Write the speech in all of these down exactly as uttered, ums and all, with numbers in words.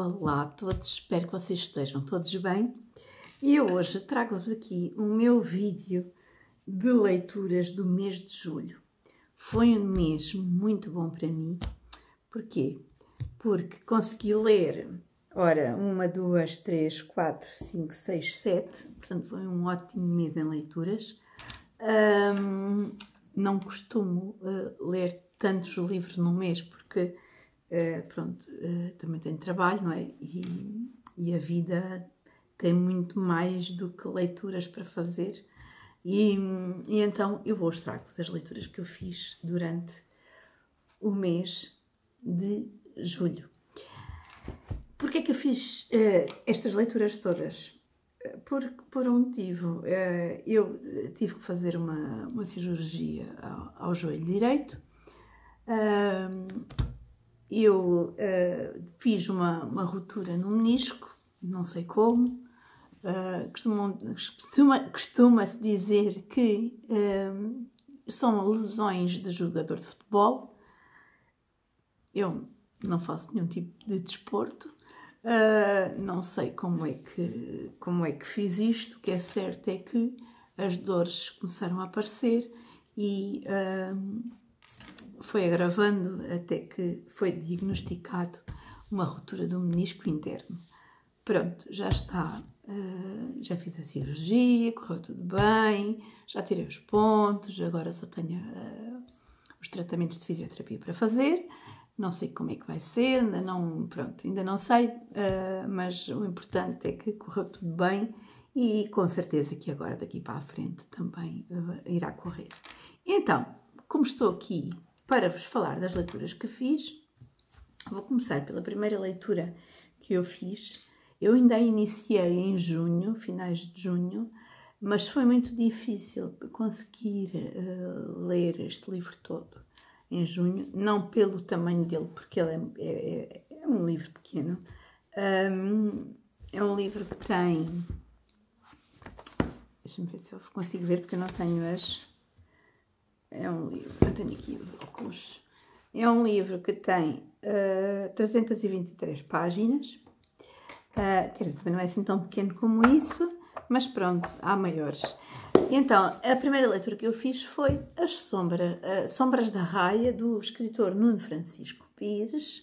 Olá a todos, espero que vocês estejam todos bem. E eu hoje trago-vos aqui o meu vídeo de leituras do mês de julho. Foi um mês muito bom para mim. Porquê? Porque consegui ler, ora, uma, duas, três, quatro, cinco, seis, sete. Portanto, foi um ótimo mês em leituras. Um, não costumo uh, ler tantos livros num mês, porque Uh, pronto, uh, também tenho trabalho, não é? E, e a vida tem muito mais do que leituras para fazer. E, e então eu vou mostrar-vos as leituras que eu fiz durante o mês de julho. Porquê é que eu fiz uh, estas leituras todas? Por, por um motivo. Uh, eu tive que fazer uma, uma cirurgia ao, ao joelho direito. Uh, Eu uh, fiz uma, uma ruptura no menisco, não sei como. Uh, costuma, costuma-se dizer que uh, são lesões de jogador de futebol. Eu não faço nenhum tipo de desporto. Uh, não sei como é, que, como é que fiz isto. O que é certo é que as dores começaram a aparecer e Uh, foi agravando até que foi diagnosticado uma ruptura do menisco interno. Pronto, já está, uh, já fiz a cirurgia, correu tudo bem, já tirei os pontos, agora só tenho uh, os tratamentos de fisioterapia para fazer. Não sei como é que vai ser, ainda não, pronto, ainda não sei, uh, mas o importante é que correu tudo bem e com certeza que agora daqui para a frente também uh, irá correr. Então, como estou aqui para vos falar das leituras que fiz, vou começar pela primeira leitura que eu fiz. Eu ainda a iniciei em junho, finais de junho, mas foi muito difícil conseguir uh, ler este livro todo em junho, não pelo tamanho dele, porque ele é, é, é um livro pequeno. Um, é um livro que tem... Deixa-me ver se eu consigo ver, porque eu não tenho as... É um livro, eu tenho aqui os óculos. É um livro que tem uh, trezentas e vinte e três páginas. Uh, quer dizer, também não é assim tão pequeno como isso, mas pronto, há maiores. Então, a primeira leitura que eu fiz foi As Sombras, uh, Sombras da Raia, do escritor Nuno Francisco Pires.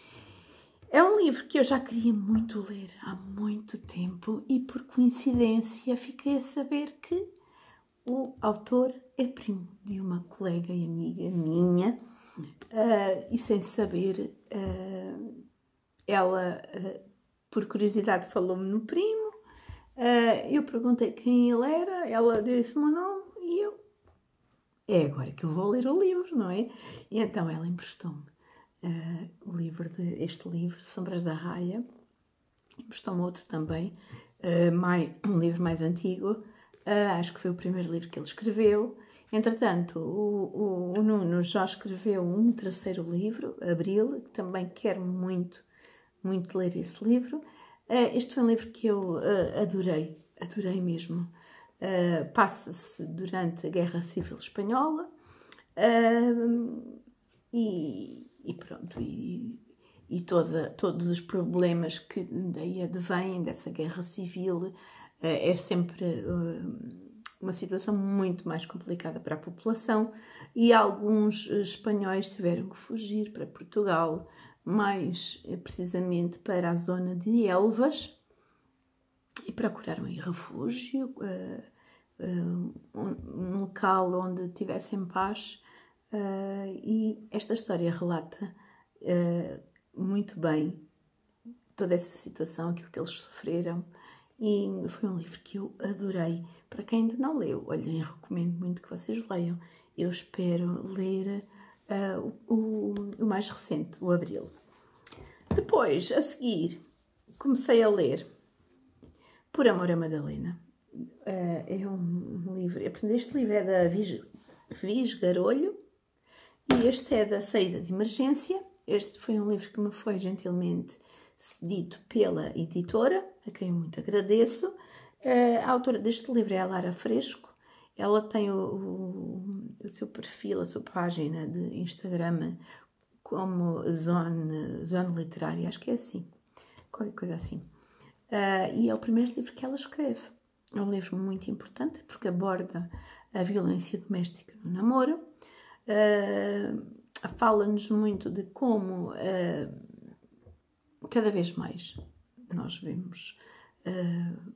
É um livro que eu já queria muito ler há muito tempo e, por coincidência, fiquei a saber que o autor é primo de uma colega e amiga minha, uh, e sem saber, uh, ela, uh, por curiosidade, falou-me no primo. Uh, eu perguntei quem ele era, ela disse-me o nome e eu, é agora que eu vou ler o livro, não é? E então ela emprestou-me uh, o livro de, este livro, Sombras da Raia, emprestou-me outro também, uh, mais, um livro mais antigo. Uh, acho que foi o primeiro livro que ele escreveu. Entretanto, o, o, o Nuno já escreveu um terceiro livro, Abril, que também quero muito, muito ler esse livro. Uh, este foi um livro que eu uh, adorei, adorei mesmo. Uh, Passa-se durante a Guerra Civil Espanhola uh, e, e pronto, e, e toda, todos os problemas que daí advêm dessa Guerra Civil. É sempre uma situação muito mais complicada para a população e alguns espanhóis tiveram que fugir para Portugal, mais precisamente para a zona de Elvas, e procuraram aí refúgio, um local onde tivessem paz. E esta história relata muito bem toda essa situação, aquilo que eles sofreram. E foi um livro que eu adorei. Para quem ainda não leu, olhem, recomendo muito que vocês leiam. Eu espero ler uh, o, o mais recente, o Abril. Depois, a seguir, comecei a ler Por Amor a Madalena. Uh, é um, um livro... Este livro é da Vis, Vis Garolho e este é da Saída de Emergência. Este foi um livro que me foi gentilmente cedido pela editora, a quem eu muito agradeço. A autora deste livro é a Lara Fresco. Ela tem o, o, o seu perfil, a sua página de Instagram como Zone, Zone Literária, acho que é assim, qualquer coisa assim. Uh, e é o primeiro livro que ela escreve. É um livro muito importante porque aborda a violência doméstica no namoro. Uh, fala-nos muito de como uh, cada vez mais nós vemos uh,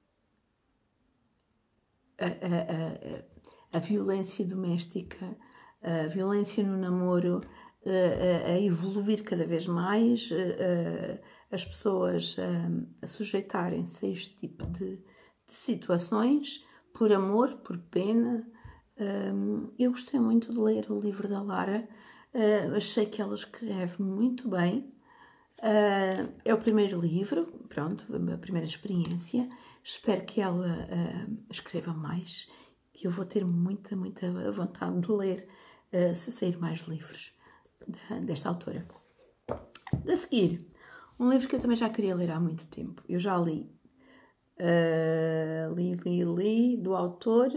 a, a, a, a violência doméstica, a violência no namoro uh, a, a evoluir cada vez mais, uh, uh, as pessoas uh, a sujeitarem-se a este tipo de, de situações por amor, por pena. Um, eu gostei muito de ler o livro da Lara, uh, achei que ela escreve muito bem. Uh, é o primeiro livro, pronto, a primeira experiência. Espero que ela uh, escreva mais, que eu vou ter muita, muita vontade de ler uh, se sair mais livros da, desta autora. A seguir, um livro que eu também já queria ler há muito tempo. Eu já li, uh, li, li, li, do autor,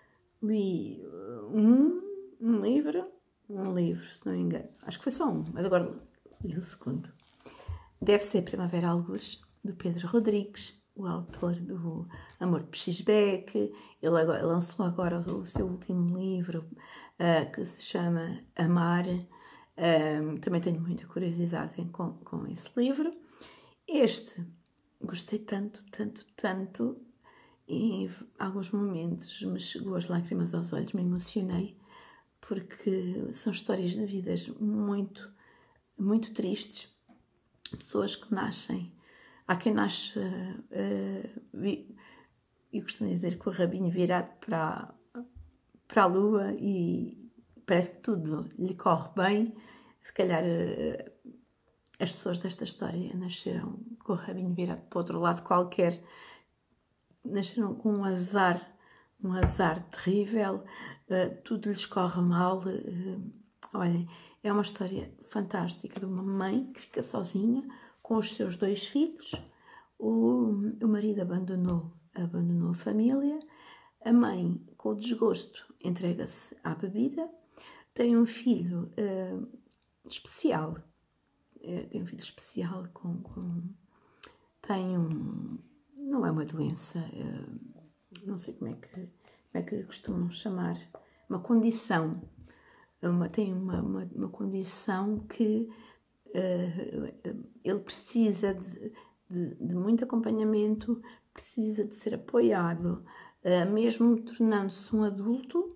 li um, um livro, um livro, se não me engano. Acho que foi só um, mas agora li o segundo. Deve ser Primavera Algures, do Pedro Rodrigues, o autor do Amor de Pechisbeck. Ele agora, lançou agora o seu último livro, uh, que se chama Amar. Um, também tenho muita curiosidade em, com, com esse livro. Este, gostei tanto, tanto, tanto, e em alguns momentos me chegou as lágrimas aos olhos, me emocionei, porque são histórias de vidas muito, muito tristes. Pessoas que nascem, há quem nasce, uh, uh, eu costumo dizer, com o rabinho virado para, para a lua e parece que tudo lhe corre bem. Se calhar uh, as pessoas desta história nasceram com o rabinho virado para o outro lado qualquer, nasceram com um azar, um azar terrível, uh, tudo lhes corre mal. Uh, olhem, é uma história fantástica de uma mãe que fica sozinha com os seus dois filhos. O, o marido abandonou, abandonou a família. A mãe, com o desgosto, entrega-se à bebida. Tem um filho uh, especial. Uh, tem um filho especial com... com tem um... Não é uma doença, uh, não sei como é que, como é que lhe costumam chamar. Uma condição. Uma, tem uma, uma, uma condição que uh, ele precisa de, de, de muito acompanhamento, precisa de ser apoiado, uh, mesmo tornando-se um adulto,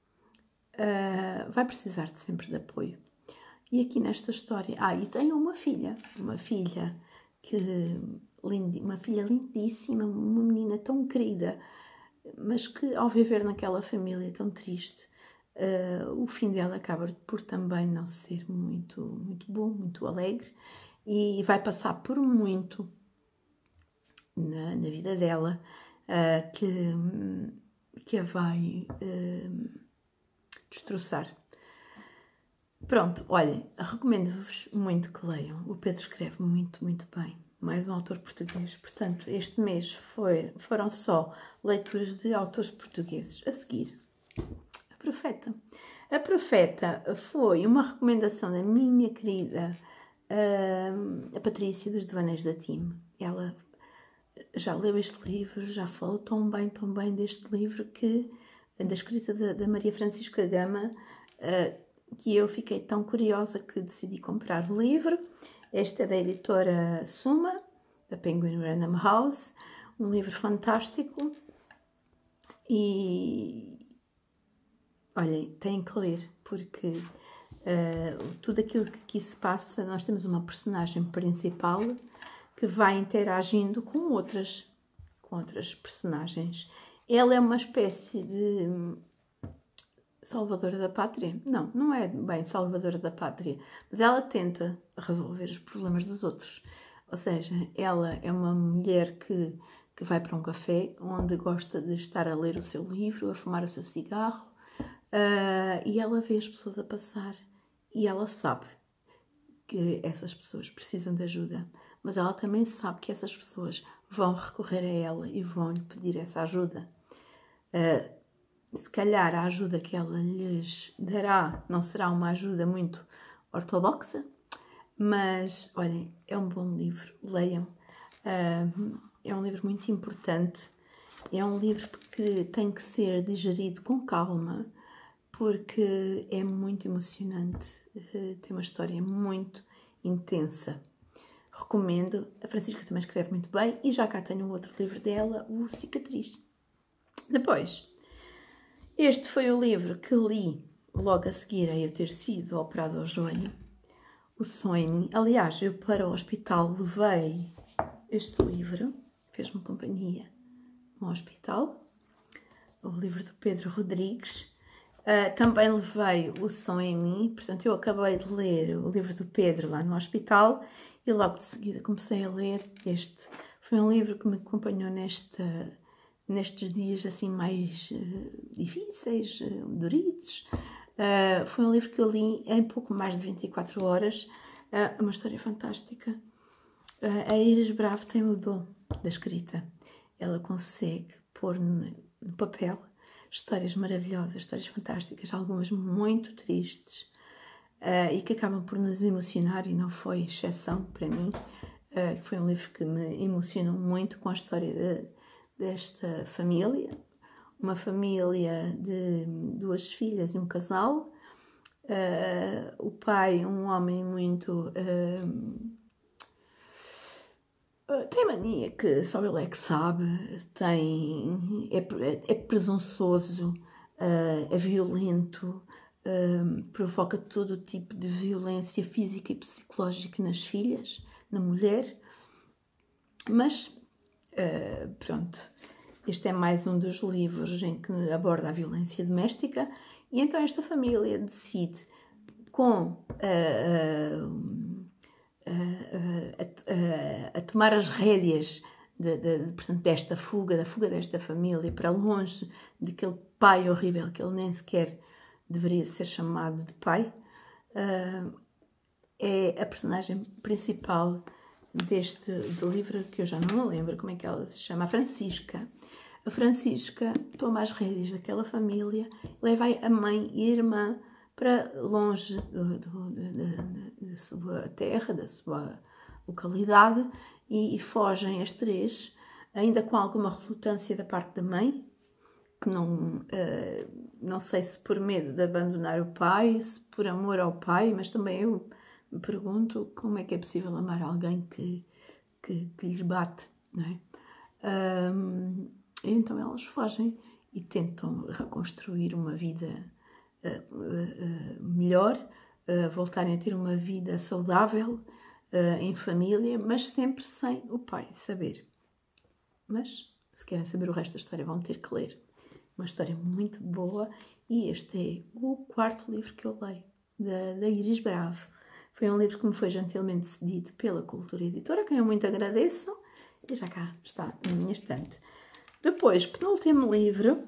uh, vai precisar de sempre de apoio. E aqui nesta história, ah, e tem uma filha, uma filha que, lind, uma filha lindíssima, uma menina tão querida, mas que ao viver naquela família tão triste, Uh, o fim dela acaba por também não ser muito, muito bom, muito alegre, e vai passar por muito na, na vida dela uh, que, que a vai uh, destroçar. Pronto, olhem, recomendo-vos muito que leiam. O Pedro escreve muito, muito bem. Mais um autor português. Portanto, este mês foi, foram só leituras de autores portugueses. A seguir, Profeta. A Profeta foi uma recomendação da minha querida uh, a Patrícia dos Devaneios da Time. Ela já leu este livro, já falou tão bem, tão bem deste livro, que da escrita da, da Maria Francisca Gama, uh, que eu fiquei tão curiosa que decidi comprar o livro. Este é da editora Suma, da Penguin Random House, um livro fantástico e... Olhem, têm que ler, porque uh, tudo aquilo que aqui se passa, nós temos uma personagem principal que vai interagindo com outras, com outras personagens. Ela é uma espécie de salvadora da pátria? Não, não é bem salvadora da pátria, mas ela tenta resolver os problemas dos outros. Ou seja, ela é uma mulher que, que vai para um café onde gosta de estar a ler o seu livro, a fumar o seu cigarro, Uh, e ela vê as pessoas a passar e ela sabe que essas pessoas precisam de ajuda, mas ela também sabe que essas pessoas vão recorrer a ela e vão lhe pedir essa ajuda. Uh, se calhar a ajuda que ela lhes dará não será uma ajuda muito ortodoxa, Mas, olhem, é um bom livro, leiam. Uh, é um livro muito importante. É um livro que tem que ser digerido com calma, porque é muito emocionante. Uh, tem uma história muito intensa. Recomendo. A Francisca também escreve muito bem. E já cá tenho um outro livro dela, o Cicatriz. Depois, este foi o livro que li logo a seguir a eu ter sido operado ao joelho. O Sonho. Aliás, eu para o hospital levei este livro. Fez-me companhia no hospital. O livro do Pedro Rodrigues. Uh, também levei o Som em Mim. Portanto, eu acabei de ler o livro do Pedro lá no hospital. E logo de seguida comecei a ler este. Foi um livro que me acompanhou nesta... nestes dias assim mais uh, difíceis, uh, duridos. Uh, foi um livro que eu li em pouco mais de vinte e quatro horas. Uh, uma história fantástica. Uh, a Iris Bravo tem o dom da escrita. Ela consegue pôr no, no papel histórias maravilhosas, histórias fantásticas, algumas muito tristes, uh, e que acabam por nos emocionar, e não foi exceção para mim. Uh, foi um livro que me emocionou muito, com a história de desta família, uma família de duas filhas e um casal. Uh, o pai, um homem muito... Uh, tem mania que só ele é que sabe, tem, é, é presunçoso, uh, é violento, uh, provoca todo tipo de violência física e psicológica nas filhas, na mulher, mas... Uh, pronto, este é mais um dos livros em que aborda a violência doméstica, e então esta família decide, com uh, uh, uh, uh, a, a tomar as rédeas de, de, de, portanto, desta fuga, da fuga desta família para longe daquele pai horrível que ele nem sequer deveria ser chamado de pai. Uh, é a personagem principal deste do livro, que eu já não me lembro como é que ela se chama, a Francisca. A Francisca toma as rédeas daquela família, leva a mãe e a irmã para longe do, do, da, da sua terra, da sua localidade, e, e fogem as três, ainda com alguma relutância da parte da mãe, que não, uh, não sei se por medo de abandonar o pai, se por amor ao pai, mas também eu me pergunto como é que é possível amar alguém que, que, que lhes bate, não é? Um, então elas fogem e tentam reconstruir uma vida uh, uh, uh, melhor, uh, voltarem a ter uma vida saudável, uh, em família, mas sempre sem o pai saber. Mas, se querem saber o resto da história, vão ter que ler. Uma história muito boa, e este é o quarto livro que eu leio, da, da Iris Bravo. Foi um livro que me foi gentilmente cedido pela Cultura Editora, a quem eu muito agradeço, e já cá está na minha estante. Depois, penúltimo livro,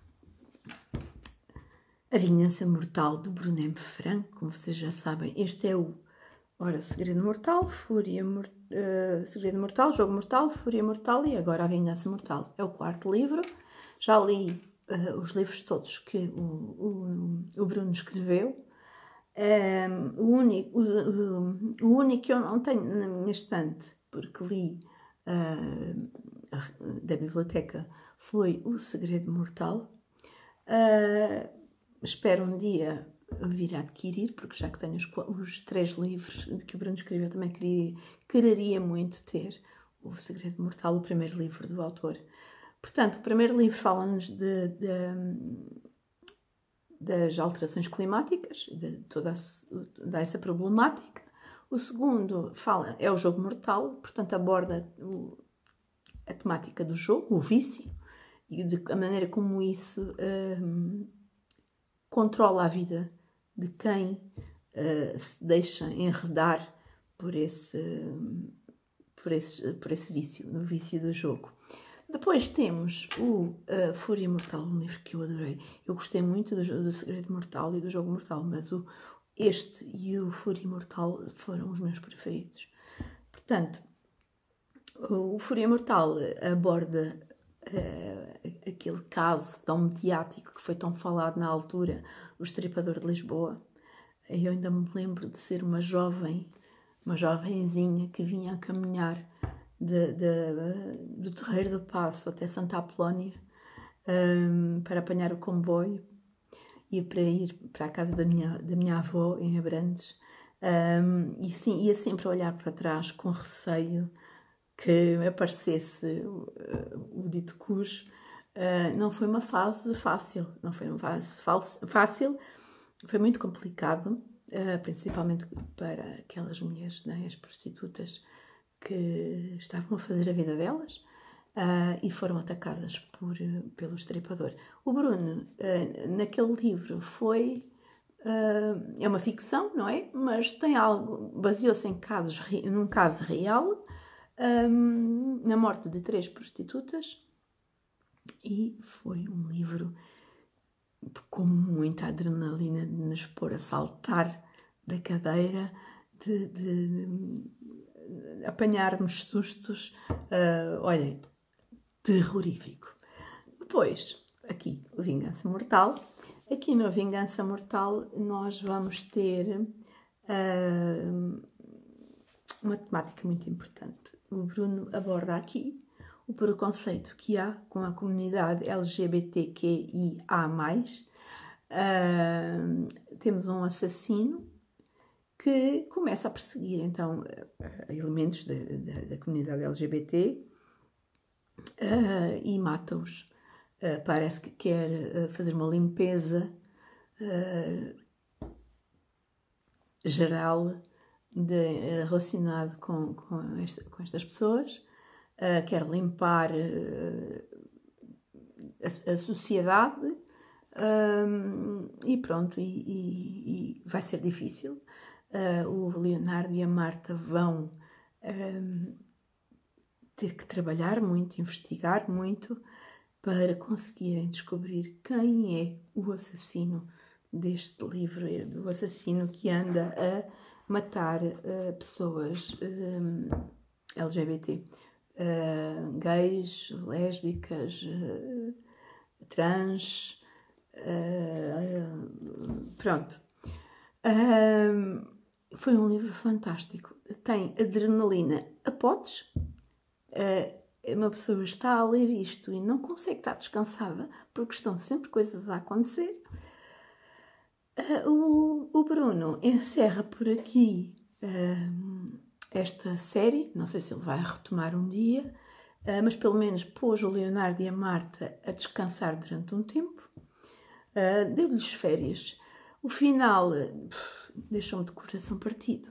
A Vingança Mortal, do Bruno M. Franco. Como vocês já sabem, este é o ora, Segredo Mortal, Fúria Mortal, uh, Segredo Mortal, Jogo Mortal, Fúria Mortal, e agora A Vingança Mortal. É o quarto livro. Já li uh, os livros todos que o, o, o Bruno escreveu. Um, o, único, o, o, o único que eu não tenho na minha estante, porque li uh, da biblioteca, foi O Segredo Mortal. Uh, espero um dia vir a adquirir, porque já que tenho os, os três livros que o Bruno escreveu, também queria, quereria muito ter O Segredo Mortal, o primeiro livro do autor. Portanto, o primeiro livro fala-nos de... de das alterações climáticas, de toda a, essa problemática. O segundo fala, é o jogo mortal, portanto aborda o, a temática do jogo, o vício, e de, a maneira como isso um, controla a vida de quem uh, se deixa enredar por esse, por esse, por esse vício, no vício do jogo. Depois temos o uh, Fúria Mortal, um livro que eu adorei. Eu gostei muito do, do Segredo Mortal e do Jogo Mortal, mas o, este e o Fúria Mortal foram os meus preferidos. Portanto, o Fúria Mortal aborda uh, aquele caso tão mediático que foi tão falado na altura, o Estripador de Lisboa. Eu ainda me lembro de ser uma jovem uma jovenzinha que vinha a caminhar de, de, do Terreiro do Paço até Santa Apolónia um, para apanhar o comboio e para ir para a casa da minha, da minha avó em Abrantes. Um, e sim, ia sempre a olhar para trás com receio que aparecesse uh, o dito cujo. Uh, não foi uma fase fácil, não foi uma fase fácil, foi muito complicado, uh, principalmente para aquelas mulheres, né, as prostitutas que estavam a fazer a vida delas uh, e foram atacadas por, pelo estripador. O Bruno, uh, naquele livro, foi... Uh, é uma ficção, não é? Mas tem algo, baseou-se em casos, num caso real, um, na morte de três prostitutas, e foi um livro com muita adrenalina de nos pôr a saltar da cadeira, de, de, de apanharmos sustos, uh, olhem, terrorífico. Depois, aqui, o Vingança Mortal. Aqui no Vingança Mortal nós vamos ter uh, uma temática muito importante. O Bruno aborda aqui o preconceito que há com a comunidade L G B T Q I A mais. Uh, temos um assassino que começa a perseguir então elementos da, da, da comunidade L G B T uh, e mata-os. Uh, parece que quer uh, fazer uma limpeza uh, geral de, uh, relacionado com, com, esta, com estas pessoas, uh, quer limpar uh, a, a sociedade um, e pronto, e, e, e vai ser difícil. Uh, o Leonardo e a Marta vão um, ter que trabalhar muito, investigar muito, para conseguirem descobrir quem é o assassino deste livro, o assassino que anda a matar uh, pessoas uh, L G B T, uh, gays, lésbicas, uh, trans, uh, pronto. Uh, foi um livro fantástico, tem adrenalina a potes. Uh, Uma pessoa está a ler isto e não consegue estar descansada porque estão sempre coisas a acontecer. Uh, o, o Bruno encerra por aqui uh, esta série. Não sei se ele vai retomar um dia, uh, mas pelo menos pôs o Leonardo e a Marta a descansar durante um tempo. Uh, deu-lhes férias. O final uh, deixou-me de coração partido.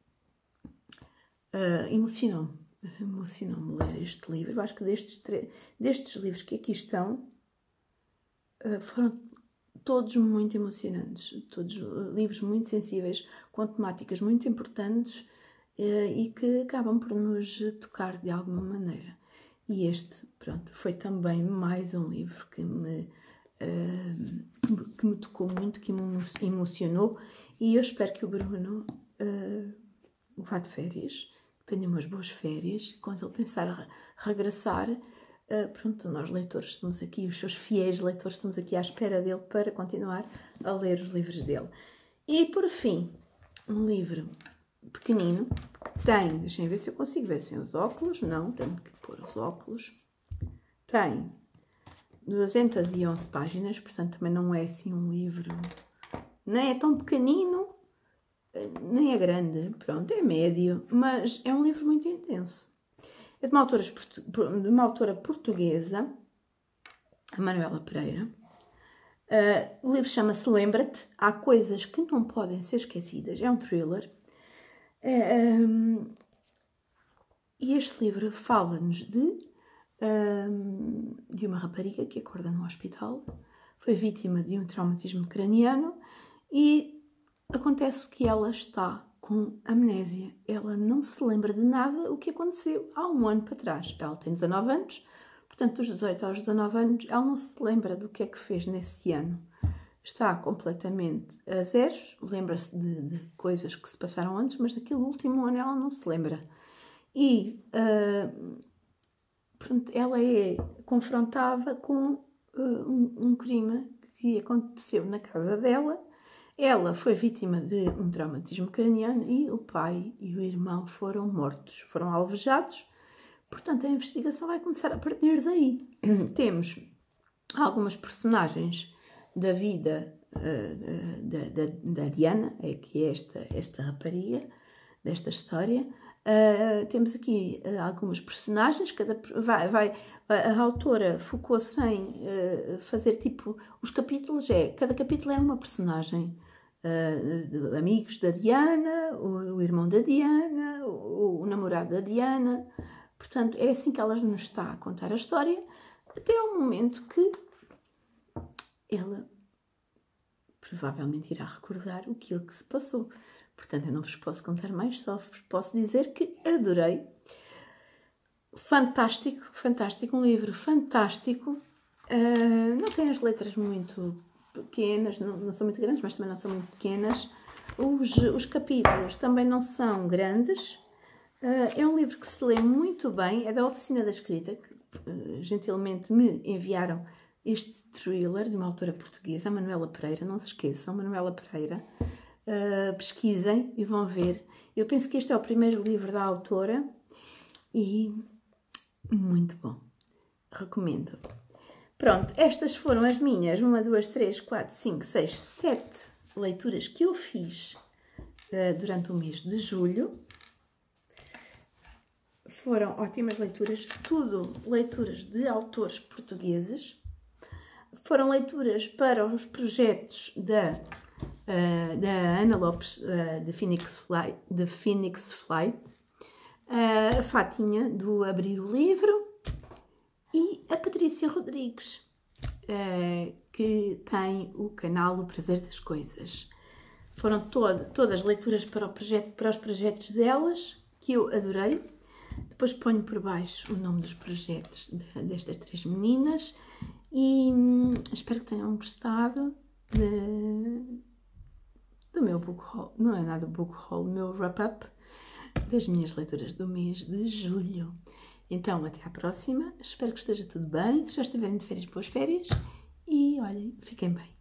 Uh, emocionou-me. Emocionou-me ler este livro. Eu acho que destes, destes livros que aqui estão, foram todos muito emocionantes, todos livros muito sensíveis, com temáticas muito importantes e que acabam por nos tocar de alguma maneira. E este, pronto, foi também mais um livro que me, que me tocou muito, que me emocionou, e eu espero que o Bruno vá de férias, tenha umas boas férias. Quando ele pensar a regressar, uh, pronto, nós leitores estamos aqui, os seus fiéis leitores estamos aqui à espera dele para continuar a ler os livros dele. E por fim, um livro pequenino, que tem, deixem ver se eu consigo ver sem os óculos, não, tenho que pôr os óculos, tem duzentas e onze páginas, portanto também não é assim um livro, nem é tão pequenino, nem é grande, pronto, é médio, mas é um livro muito intenso. É de uma autora, de uma autora portuguesa, a Manuela Pereira. Uh, o livro chama-se Lembra-te, Há Coisas que Não Podem Ser Esquecidas. É um thriller. Uh, um, e este livro fala-nos de, um, de uma rapariga que acorda no hospital, foi vítima de um traumatismo craniano e acontece que ela está com amnésia. Ela não se lembra de nada o que aconteceu há um ano para trás. Ela tem dezanove anos, portanto, dos dezoito aos dezanove anos, ela não se lembra do que é que fez nesse ano. Está completamente a zeros, lembra-se de, de coisas que se passaram antes, mas daquele último ano ela não se lembra. E uh, portanto, ela é confrontada com uh, um, um crime que aconteceu na casa dela. Ela foi vítima de um traumatismo craniano e o pai e o irmão foram mortos, foram alvejados. Portanto, a investigação vai começar a partir daí. Temos algumas personagens da vida uh, da, da, da Diana, é que é esta, esta rapariga desta história. Uh, temos aqui uh, algumas personagens, cada, vai, vai, a, a autora focou-se em uh, fazer tipo, os capítulos, é, cada capítulo é uma personagem, uh, amigos da Diana, o, o irmão da Diana, o, o namorado da Diana. Portanto, é assim que ela nos está a contar a história, até ao momento que ela provavelmente irá recordar aquilo que se passou. Portanto, eu não vos posso contar mais, só vos posso dizer que adorei. Fantástico, fantástico, um livro fantástico. Uh, não tem as letras muito pequenas, não, não são muito grandes, mas também não são muito pequenas. Os, os capítulos também não são grandes. Uh, é um livro que se lê muito bem, é da Oficina da Escrita, que uh, gentilmente me enviaram este thriller de uma autora portuguesa, a Manuela Pereira. Não se esqueçam, Manuela Pereira. Uh, pesquisem e vão ver. Eu penso que este é o primeiro livro da autora e muito bom. Recomendo. Pronto, estas foram as minhas uma, duas, três, quatro, cinco, seis, sete leituras que eu fiz uh, durante o mês de julho. Foram ótimas leituras, tudo leituras de autores portugueses. Foram leituras para os projetos da Uh, da Ana Lopes, uh, de, Phoenix Flight, de Phoenix Flight, uh, a Fatinha, do Abrir o Livro, e a Patrícia Rodrigues, uh, que tem o canal O Prazer das Coisas. Foram todo, todas leituras para, o projeto, para os projetos delas, que eu adorei. Depois ponho por baixo o nome dos projetos de, destas três meninas, e hum, espero que tenham gostado de... do meu book haul, não é nada book haul, o meu wrap-up das minhas leituras do mês de julho. Então, até à próxima, espero que esteja tudo bem, se já estiverem de férias, boas férias, e olhem, fiquem bem.